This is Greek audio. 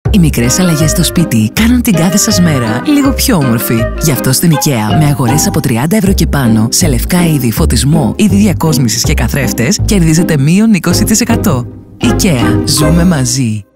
Οι μικρές αλλαγές στο σπίτι κάνουν την κάθε σας μέρα λίγο πιο όμορφη. Γι' αυτό στην IKEA, με αγορές από 30 ευρώ και πάνω, σε λευκά είδη, φωτισμό, είδη διακόσμησης και καθρέφτες, κερδίζετε μείον 20%. IKEA. Ζούμε μαζί.